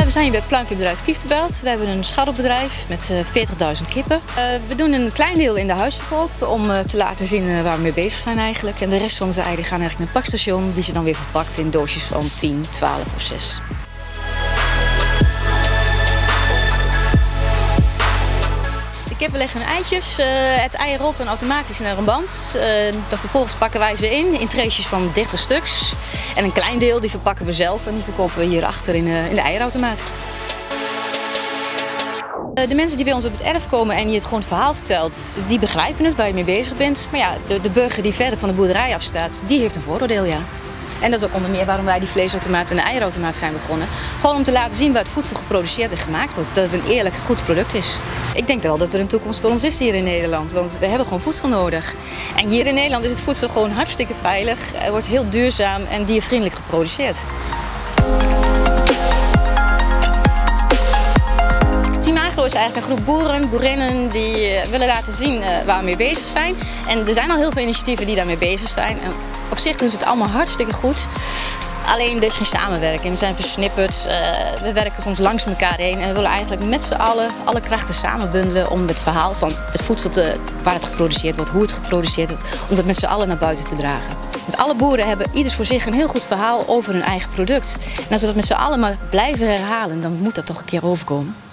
We zijn hier bij het pluimveebedrijf Kieftenbelt. We hebben een scharrelbedrijf met 40.000 kippen. We doen een klein deel in de huisverkoop om te laten zien waar we mee bezig zijn eigenlijk. En de rest van onze eieren gaan eigenlijk naar het pakstation, die ze dan weer verpakt in doosjes van 10, 12 of 6. De kippen leggen hun eitjes. Het ei rolt dan automatisch naar een band. Dan vervolgens pakken wij ze in treesjes van 30 stuks. En een klein deel die verpakken we zelf en die verkopen we hierachter in de eierautomaat. De mensen die bij ons op het erf komen en je het gewoon het verhaal vertelt, die begrijpen het waar je mee bezig bent. Maar ja, de burger die verder van de boerderij afstaat, die heeft een vooroordeel, ja. En dat is ook onder meer waarom wij die vleesautomaat en de eierautomaat zijn begonnen. Gewoon om te laten zien waar het voedsel geproduceerd en gemaakt wordt. Dat het een eerlijk, goed product is. Ik denk wel dat er een toekomst voor ons is hier in Nederland. Want we hebben gewoon voedsel nodig. En hier in Nederland is het voedsel gewoon hartstikke veilig. Het wordt heel duurzaam en diervriendelijk geproduceerd. Team Agro is eigenlijk een groep boeren, boerinnen die willen laten zien waar we mee bezig zijn. En er zijn al heel veel initiatieven die daarmee bezig zijn. En op zich doen ze het allemaal hartstikke goed. Alleen er is geen samenwerking. We zijn versnipperd, we werken soms langs elkaar heen. En we willen eigenlijk met z'n allen alle krachten samenbundelen om het verhaal van het voedsel waar het geproduceerd wordt, hoe het geproduceerd wordt, om dat met z'n allen naar buiten te dragen. Want alle boeren hebben ieders voor zich een heel goed verhaal over hun eigen product. En als we dat met z'n allen maar blijven herhalen, dan moet dat toch een keer overkomen.